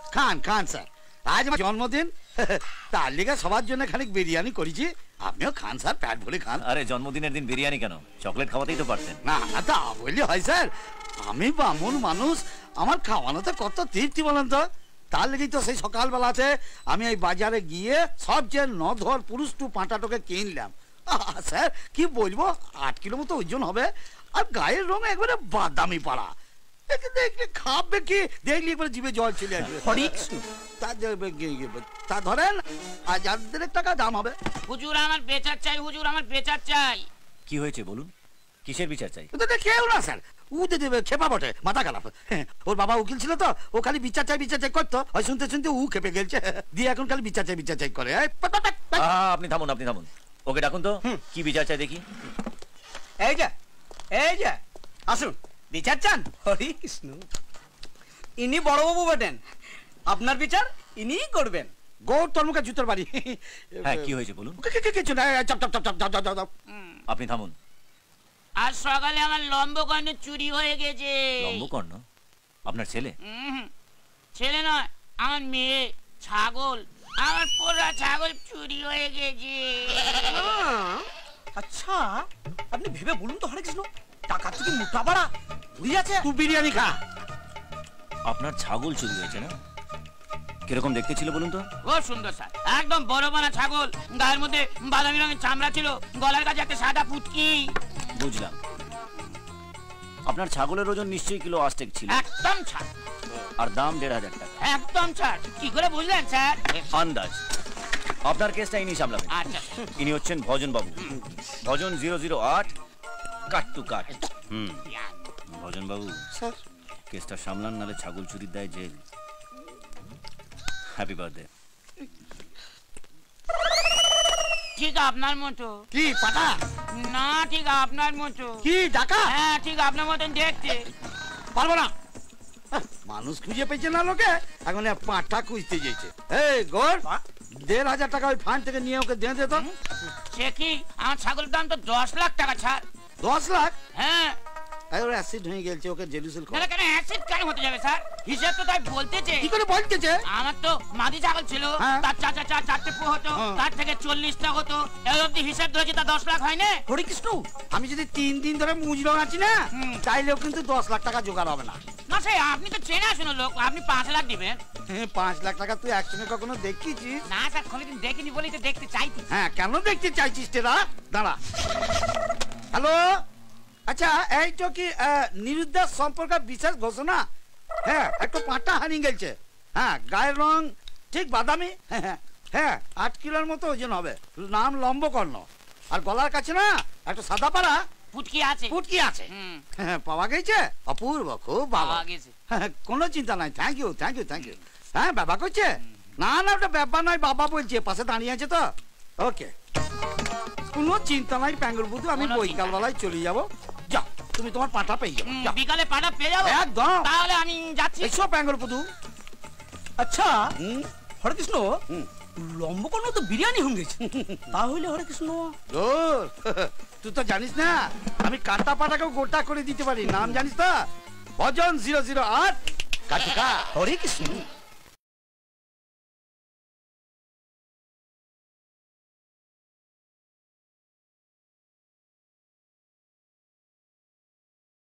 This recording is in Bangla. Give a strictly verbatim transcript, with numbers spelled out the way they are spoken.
খান খান স্যার, আজ আমার জন্মদিন, তার লিগে সবার জন্য খানিক বিরিয়ানি করেছি, আপনিও খান স্যার, পেট ভরে খান। আরে জন্মদিনের দিন বিরিয়ানি কেন, চকলেট খাওয়াতেই তো পারতেন। না তা বললে হয় স্যার, আমি বামুন মানুষ, আমার খাওয়ানোতে কত তৃপ্তি বলেন তো। তার লেগেই তো সেই সকালবেলাতে আমি এই বাজারে গিয়ে সবচেয়ে নধর পুরুষটু পাঁটাটোকে কিনলাম। স্যার কি বলবো, আট কিলো মতো ওজন হবে, আর গায়ের রং একবারে বাদামি পাড়া। দেখলে খাবে কি, দেখলি একবার জিভে জল চলে আসবে। তা ধরেন হাজার দেড়েক টাকা দাম হবে। হুজুর আমার বেচার চাই, হুজুর আমার বেচার চাই। কি হয়েছে বলুন, কিসের বিচার চাই? কেউ না স্যার, উ দেবে খেপা বটে, মাথা খারাপ। ওর বাবা উকিল ছিল তো, ও খালি বিচার চাই বিচার চাই করতো, ওই শুনতে শুনতে উ খেপে গেছে, দিয়ে এখন খালি বিচার চাই বিচার চাই করে। আপনি থামুন, আপনি থামুন, ওকে ডাকুন তো, কি বিচার চাই দেখি। এই যে এই যে আসুন, বিচার চান? হরে কৃষ্ণ, ইনি বড়বাবু বটেন, আপনার বিচার ইনিই করবেন। গৌর তোর মুখে জুতোর বাড়ি। হ্যাঁ কি হয়েছে বলুন। কিছু না, চাপ চাপ চাপ চাপ চাপ চাপ। আপনি থামুন। আজ সকালে আমার লম্বকর্ণ চুরি হয়ে গেছে। লম্বকর্ণ? আপনার ছেলে? ছেলে নয়, আমার মেয়ে। ছাগল, আমার পোড়া ছাগল চুরি হয়ে গেছে। আচ্ছা আপনি ভেবে বলুন তো হরে কৃষ্ণ, টাকা থেকে মোটা পাড়া ঘুরি আছে। তুই বিরিয়ানি খা। আপনার ছাগল চুরি হয়েছে না? কিরকম দেখতে ছিল বলুন তো? খুব সুন্দর স্যার, একদম বড় বানা ছাগল, গায়ের মধ্যে বাদামি রঙের চামড়া ছিল, গলার কাছে একটা সাদা পুটকি। বুঝলাম, আপনার ছাগলের ওজন নিশ্চয়ই কিলো আষ্টেক ছিল। একদম ছাড়। আর দাম দেড় হাজার টাকা। একদম ছাড়। কি করে বুঝলেন স্যার? আন্দাজ। আপনার কেসটা ইনি সামলাবেন। আচ্ছা। ইনি হচ্ছেন ভজন বাবু, ভজন জিরো জিরো আট কাট টু কাট। হুম ভজন বাবু স্যার, কেসটা সামলান, নালে ছাগল চুরির দায় জেল। Happy birthday. ঠিক আপনার মতো। কি পাটা? না ঠিক আপনার মতো। কি টাকা? হ্যাঁ ঠিক আপনার মতন দেখতে। পারবো না, মানুষ খুঁজে পেয়েছে না লোকে, এখন পাঁচটা খুঁজতে যেছে। এই গোর, দেড় হাজার টাকা ওই ফান্ড থেকে নিয়ে ওকে দিয়ে দে তো। সে কি, আমার ছাগলের দাম তো দশ লাখ টাকা ছাড়। দশ লাখ? হ্যাঁ। ওর অ্যাসিড হয়ে গেছে, ওকে জেলুসিল না কেন অ্যাসিড কেন হতে যাবে স্যার? হিসাব তো তাই বলতেছে। কি করে বলতেছে? আমার তো মাদি ছাগল ছিল, তার চার চার চার চারটে পো হতো, তার থেকে চল্লিশটা হতো, এই অবধি হিসাব ধরেছি, তা দশ লাখ হয় না। হরে কৃষ্ণ, আমি যদি তিন দিন ধরে মুজরো আছি না, চাইলেও কিন্তু দশ লাখ টাকা জোগাড় হবে না। না সে আপনি তো চেনা শুনো লোক, আপনি পাঁচ লাখ দিবেন। পাঁচ লাখ টাকা তুই একসঙ্গে কখনো দেখিছিস? না স্যার, কোনোদিন দেখিনি বলেই তো দেখতে চাইছি। হ্যাঁ কেন দেখতে চাইছিস তেরা? দাঁড়া। হ্যালো, আচ্ছা এই তো কি নিরুদ্দেশ সম্পর্কে বিশেষ ঘোষণা? হ্যাঁ একটু পাঁটা হারিয়ে গেছে, হ্যাঁ গায়ের রং ঠিক বাদামি, হ্যাঁ হ্যাঁ আট কিলোর মতো ওজন হবে, নাম লম্বকর্ণ, আর গলার কাছে না একটা সাদা পাড়া পুটকি আছে। পুটকি আছে, হ্যাঁ পাওয়া গেছে। অপূর্ব, খুব ভালো, কোনো চিন্তা নাই। Thank you thank you thank you. হ্যাঁ বাবা করছে? না না ওটা ব্যাপার নয়, বাবা বলছে, পাশে দাঁড়িয়ে আছে তো। ওকে, কোনো চিন্তা নাই প্যাঙ্গুর বুধু, আমি বৈকাল বেলায় চলে যাবো। যাও, তুমি তোমার পাটা পেয়ে যাও। বিকালে পাটা পেয়ে যাবো একদম। তাহলে আমি যাচ্ছি। এসো প্যাঙ্গুর বুধু। আচ্ছা হরে কৃষ্ণ, লম্বকর্ণ তো বিরিয়ানি হয়ে গেছে, তাহলে হরে কৃষ্ণ তুই তো জানিস না আমি কাটা পাটাকেও গোটা করে দিতে পারি, নাম জানিস তো? ভজন জিরো জিরো আট কাটুকা। হরে কৃষ্ণ।